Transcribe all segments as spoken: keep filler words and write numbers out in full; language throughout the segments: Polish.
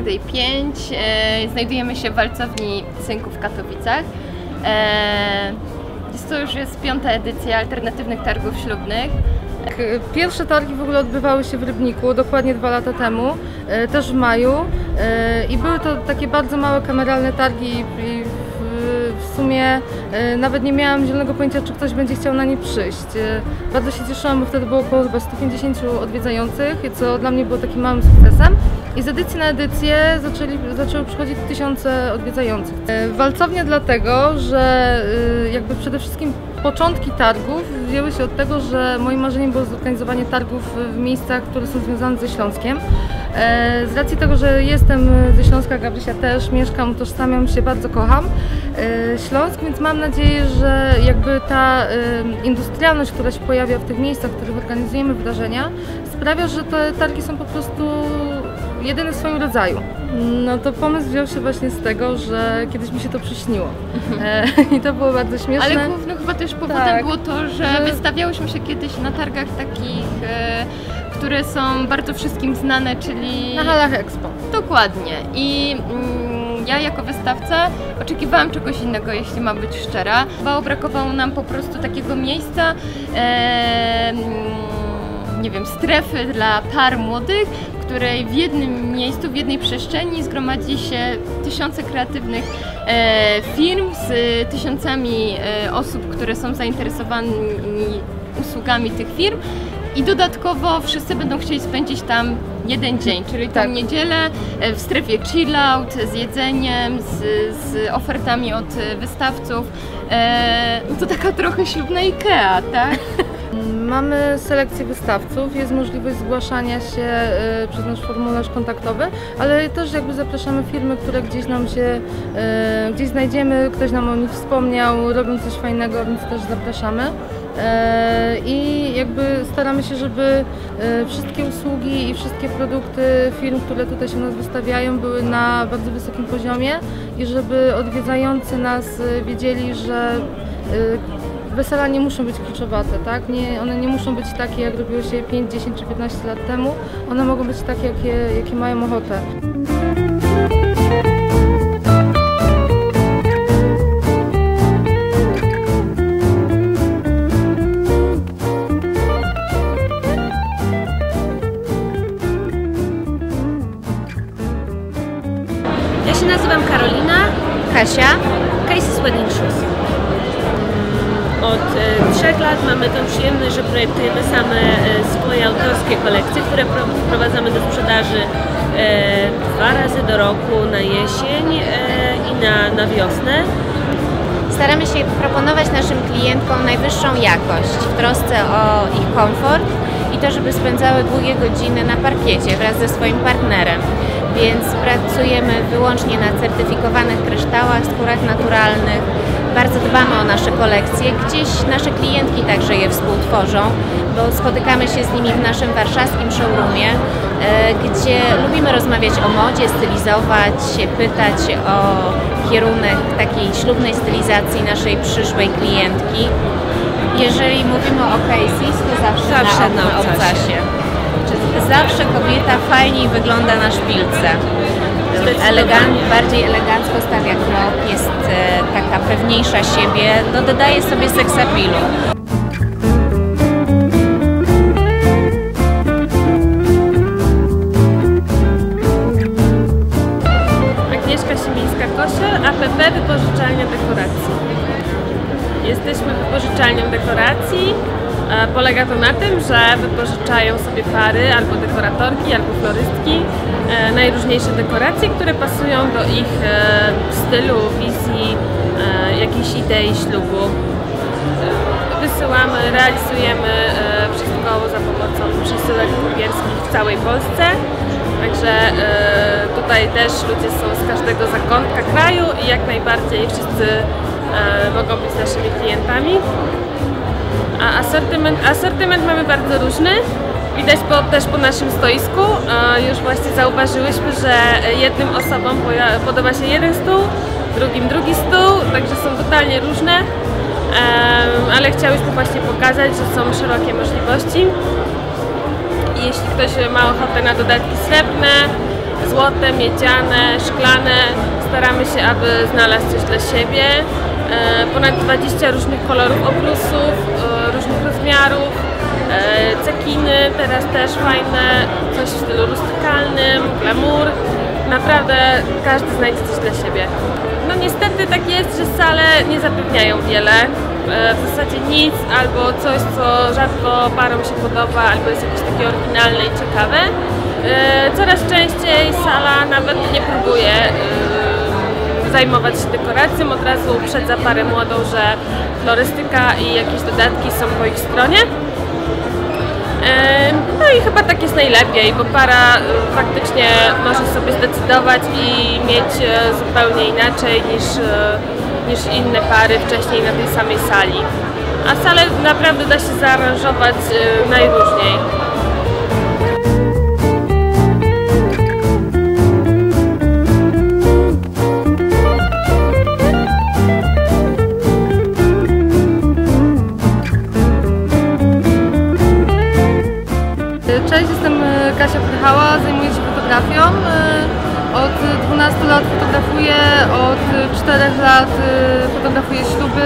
Targ Day pięć. E, znajdujemy się w Walcowni Cynku w Katowicach. E, jest to już jest piąta edycja alternatywnych targów ślubnych. Pierwsze targi w ogóle odbywały się w Rybniku dokładnie dwa lata temu, też w maju, i były to takie bardzo małe kameralne targi i w sumie nawet nie miałam zielonego pojęcia, czy ktoś będzie chciał na nie przyjść. Bardzo się cieszyłam, bo wtedy było około chyba stu pięćdziesięciu odwiedzających, co dla mnie było takim małym sukcesem. I z edycji na edycję zaczęli, zaczęły przychodzić tysiące odwiedzających. Walcownia dlatego, że jakby przede wszystkim początki targów wzięły się od tego, że moim marzeniem było zorganizowanie targów w miejscach, które są związane ze Śląskiem. Z racji tego, że jestem ze Śląska, Gabrysia też, mieszkam, utożsamiam się, bardzo kocham Śląsk, więc mam nadzieję, że jakby ta industrialność, która się pojawia w tych miejscach, w których organizujemy wydarzenia, sprawia, że te targi są po prostu jedyny w swoim rodzaju. No to pomysł wziął się właśnie z tego, że kiedyś mi się to przyśniło. E, I to było bardzo śmieszne. Ale głównym chyba też powodem tak, było to, że, że wystawiałyśmy się kiedyś na targach takich, e, które są bardzo wszystkim znane, czyli... Na halach Expo. Dokładnie. I mm, ja jako wystawca oczekiwałam czegoś innego, jeśli mam być szczera. Chyba brakowało nam po prostu takiego miejsca, e, nie wiem, strefy dla par młodych, w której w jednym miejscu, w jednej przestrzeni zgromadzi się tysiące kreatywnych e, firm z e, tysiącami e, osób, które są zainteresowane usługami tych firm i dodatkowo wszyscy będą chcieli spędzić tam jeden dzień, czyli tę tak. niedzielę w strefie chill out, z jedzeniem, z, z ofertami od wystawców. E, to taka trochę ślubna IKEA, tak? Mamy selekcję wystawców, jest możliwość zgłaszania się y, przez nasz formularz kontaktowy, ale też jakby zapraszamy firmy, które gdzieś nam się, y, gdzieś znajdziemy, ktoś nam o nich wspomniał, robią coś fajnego, więc też zapraszamy. I jakby staramy się, żeby wszystkie usługi i wszystkie produkty firm, które tutaj się u nas wystawiają, były na bardzo wysokim poziomie i żeby odwiedzający nas wiedzieli, że wesela nie muszą być kluczowate, tak? Nie, one nie muszą być takie, jak robiło się pięć, dziesięć czy piętnaście lat temu. One mogą być takie, jakie, jakie mają ochotę. Ja się nazywam Karolina, Kasia, Casey's Wedding Shoes. Od e, trzech lat mamy tę przyjemność, że projektujemy same e, swoje autorskie kolekcje, które wprowadzamy do sprzedaży e, dwa razy do roku, na jesień e, i na, na wiosnę. Staramy się proponować naszym klientkom najwyższą jakość w trosce o ich komfort i to, żeby spędzały długie godziny na parkiecie wraz ze swoim partnerem. Więc pracujemy wyłącznie na certyfikowanych kryształach, skórach naturalnych. Bardzo dbamy o nasze kolekcje. Gdzieś nasze klientki także je współtworzą, bo spotykamy się z nimi w naszym warszawskim showroomie, gdzie lubimy rozmawiać o modzie, stylizować, pytać o kierunek takiej ślubnej stylizacji naszej przyszłej klientki. Jeżeli mówimy o Casey's, to zawsze, zawsze na, na obcasie. Zawsze kobieta fajniej wygląda na szpilce. Elegant, bardziej elegancko stawia krok, jest e, taka pewniejsza siebie, no dodaje sobie seksapilu. Agnieszka Simińska-Kosiel, A P P Wypożyczalnia Dekoracji. Jesteśmy wypożyczalnią dekoracji. Polega to na tym, że wypożyczają sobie pary albo dekoratorki, albo florystki e, najróżniejsze dekoracje, które pasują do ich e, stylu, wizji, e, jakiejś idei ślubu. E, wysyłamy, realizujemy e, wszystko za pomocą przesyłek kurierskich w całej Polsce. Także e, tutaj też ludzie są z każdego zakątka kraju i jak najbardziej wszyscy e, mogą być naszymi klientami. A asortyment, asortyment mamy bardzo różny, widać po, też po naszym stoisku. Już właśnie zauważyłyśmy, że jednym osobom podoba się jeden stół, drugim drugi stół, także są totalnie różne, ale chciałyśmy właśnie pokazać, że są szerokie możliwości. I jeśli ktoś ma ochotę na dodatki srebrne, złote, miedziane, szklane. Staramy się, aby znaleźć coś dla siebie. Ponad dwadzieścia różnych kolorów obrusów, różnych rozmiarów, cekiny, teraz też fajne, coś w stylu rustykalnym, glamour. Naprawdę każdy znajdzie coś dla siebie. No niestety tak jest, że sale nie zapewniają wiele, w zasadzie nic, albo coś, co rzadko parom się podoba, albo jest jakieś takie oryginalne i ciekawe. Coraz częściej sala nawet nie próbuje zajmować się dekoracją, od razu uprzedza parę młodą, że florystyka i jakieś dodatki są po ich stronie. No i chyba tak jest najlepiej, bo para faktycznie może sobie zdecydować i mieć zupełnie inaczej niż, niż inne pary wcześniej na tej samej sali. A salę naprawdę da się zaaranżować najróżniej. Cześć, jestem Kasia Prychała, zajmuję się fotografią. Od dwunastu lat fotografuję, od czterech lat fotografuję śluby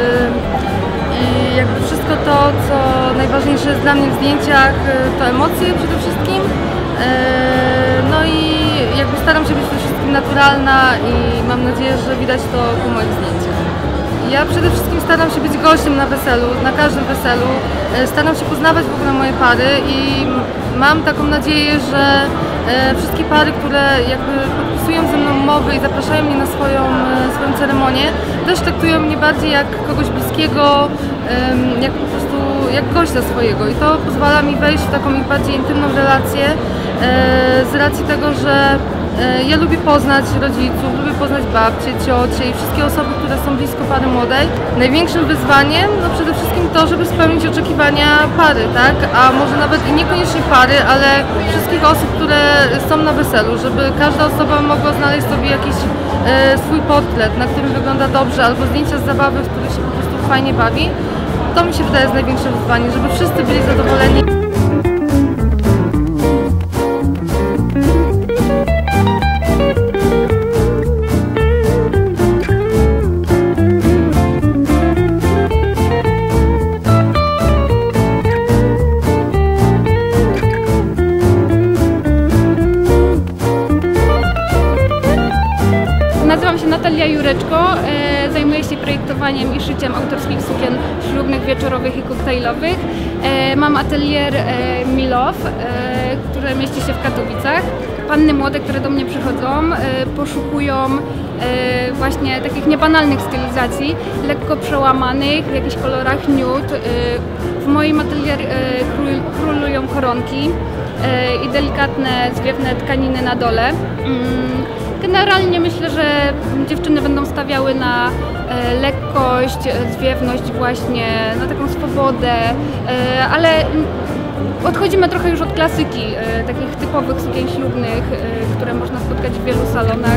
i jakby wszystko to, co najważniejsze jest dla mnie w zdjęciach, to emocje przede wszystkim. No i jakby staram się być przede wszystkim naturalna i mam nadzieję, że widać to po moich zdjęciach. Ja przede wszystkim staram się być gościem na weselu, na każdym weselu. Staram się poznawać w ogóle moje pary i mam taką nadzieję, że wszystkie pary, które jakby podpisują ze mną umowy i zapraszają mnie na swoją, swoją ceremonię, też traktują mnie bardziej jak kogoś bliskiego, jak po prostu jak gościa swojego i to pozwala mi wejść w taką ich bardziej intymną relację z racji tego, że ja lubię poznać rodziców, lubię poznać babcie, ciocie i wszystkie osoby, które są blisko pary młodej. Największym wyzwaniem no przede wszystkim to, żeby spełnić oczekiwania pary, tak? A może nawet i niekoniecznie pary, ale wszystkich osób, które są na weselu, żeby każda osoba mogła znaleźć sobie jakiś e, swój portret, na którym wygląda dobrze, albo zdjęcia z zabawy, w których się po prostu fajnie bawi. To mi się wydaje jest największe wyzwanie, żeby wszyscy byli zadowoleni. Nazywam się Natalia Jureczko, e, zajmuję się projektowaniem i szyciem autorskich sukien ślubnych, wieczorowych i koktajlowych. E, mam atelier e, Milow, e, które mieści się w Katowicach. Panny młode, które do mnie przychodzą, e, poszukują e, właśnie takich niebanalnych stylizacji, lekko przełamanych, w jakichś kolorach nude. E, w moim atelier e, królują koronki e, i delikatne, zwiewne tkaniny na dole. Mm. Generalnie myślę, że dziewczyny będą stawiały na e, lekkość, zwiewność właśnie, na taką swobodę, e, ale odchodzimy trochę już od klasyki, e, takich typowych sukien ślubnych, e, które można spotkać w wielu salonach.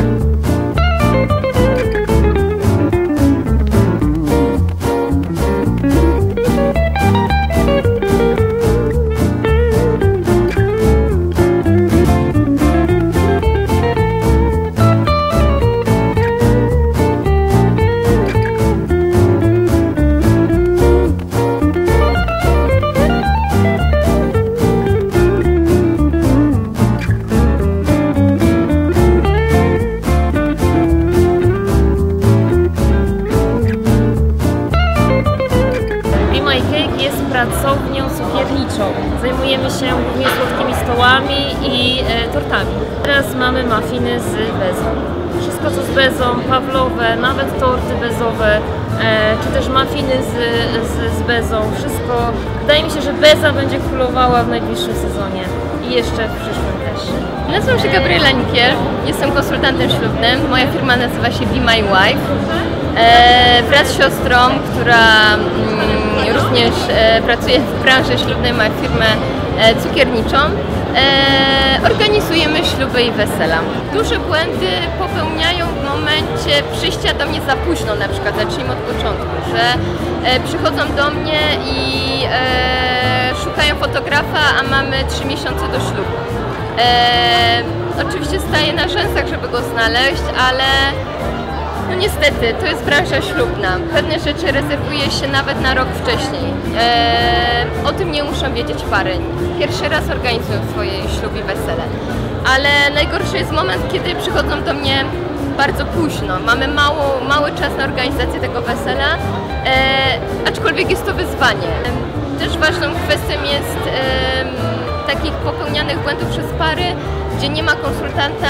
Pracownią cukierniczą. Zajmujemy się głównie słodkimi stołami i e, tortami. Teraz mamy muffiny z bezą. Wszystko co z bezą, pawlowe, nawet torty bezowe, e, czy też muffiny z, z, z bezą. Wszystko. Wydaje mi się, że beza będzie królowała w najbliższym sezonie i jeszcze w przyszłym też. Nazywam się Gabriela Nikiel, jestem konsultantem ślubnym. Moja firma nazywa się Be My Wife. E, wraz z siostrą, która mm, również e, pracuje w branży ślubnej, ma firmę e, cukierniczą, e, organizujemy śluby i wesela. Duże błędy popełniają w momencie przyjścia do mnie za późno, na przykład, zacznijmy od początku, że e, przychodzą do mnie i e, szukają fotografa, a mamy trzy miesiące do ślubu. E, oczywiście staję na rzęsach, żeby go znaleźć, ale no niestety, to jest branża ślubna. Pewne rzeczy rezerwuje się nawet na rok wcześniej. E, o tym nie muszą wiedzieć pary. Pierwszy raz organizują swoje śluby i wesele. Ale najgorszy jest moment, kiedy przychodzą do mnie bardzo późno. Mamy mało, mały czas na organizację tego wesela, e, aczkolwiek jest to wyzwanie. Też ważną kwestią jest e, takich popełnianych błędów przez pary, gdzie nie ma konsultanta.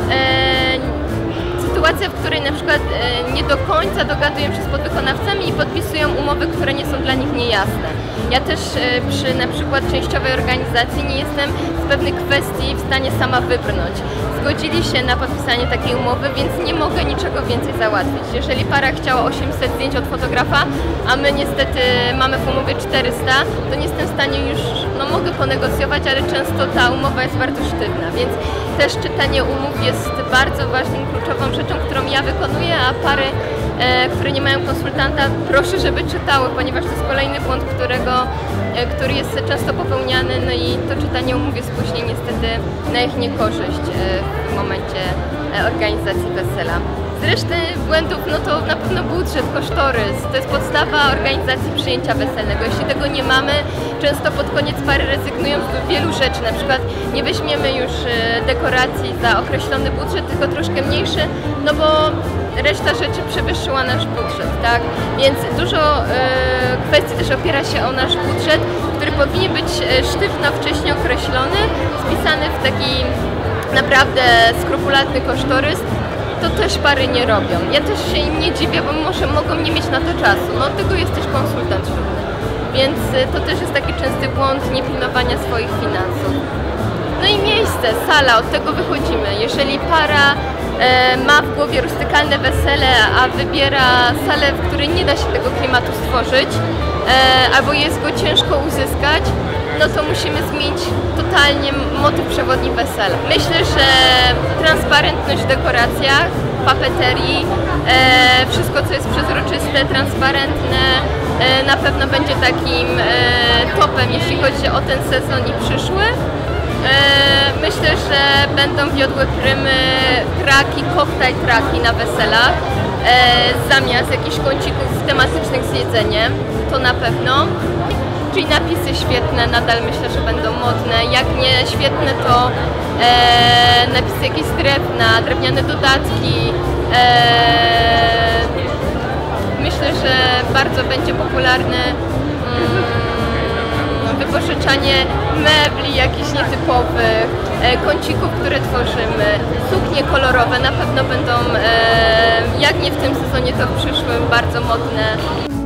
E, Sytuacja, w której na przykład e, nie do końca dogadują się z podwykonawcami i podpisują umowy, które nie są dla nich niejasne. Ja też e, przy na przykład częściowej organizacji nie jestem z pewnych kwestii w stanie sama wybrnąć. Zgodzili się na podpisanie takiej umowy, więc nie mogę niczego więcej załatwić. Jeżeli para chciała osiemset zdjęć od fotografa, a my niestety mamy w umowie czterysta, to nie jestem w stanie już, no mogę ponegocjować, ale często ta umowa jest bardzo sztywna, więc też czytanie umów jest bardzo ważnym, kluczową rzeczą, którą ja wykonuję, a pary, e, które nie mają konsultanta, proszę, żeby czytały, ponieważ to jest kolejny błąd, którego, e, który jest często popełniany, no i to czytanie umów jest później niestety na ich niekorzyść e, w momencie e, organizacji wesela. Z reszty błędów, no to na pewno budżet, kosztorys, to jest podstawa organizacji przyjęcia weselnego. Jeśli tego nie mamy, często pod koniec pary rezygnują z wielu rzeczy, na przykład nie weźmiemy już dekoracji za określony budżet, tylko troszkę mniejszy, no bo reszta rzeczy przewyższyła nasz budżet, tak? Więc dużo e, kwestii też opiera się o nasz budżet, który powinien być sztywno wcześniej określony, spisany w taki naprawdę skrupulatny kosztorys. To też pary nie robią. Ja też się im nie dziwię, bo może mogą nie mieć na to czasu. No od tego jest też konsultant ślubny. Więc to też jest taki częsty błąd niepilnowania swoich finansów. No i miejsce, sala, od tego wychodzimy. Jeżeli para e, ma w głowie rustykalne wesele, a wybiera salę, w której nie da się tego klimatu stworzyć, e, albo jest go ciężko uzyskać, no to musimy zmienić totalnie motyw przewodni wesela. Myślę, że transparentność w dekoracjach, papeterii, e, wszystko co jest przezroczyste, transparentne, e, na pewno będzie takim e, topem, jeśli chodzi o ten sezon i przyszły. E, myślę, że będą wiodłe prymy traki, koktajl traki na weselach, e, zamiast jakichś kącików tematycznych z jedzeniem, to na pewno. Czyli napisy świetne, nadal myślę, że będą modne. Jak nie świetne, to e, napisy jakieś z drewna, drewniane dodatki. E, myślę, że bardzo będzie popularne mm, wypożyczanie mebli jakichś nietypowych, e, kącików, które tworzymy. Suknie kolorowe na pewno będą, e, jak nie w tym sezonie, to w przyszłym, bardzo modne.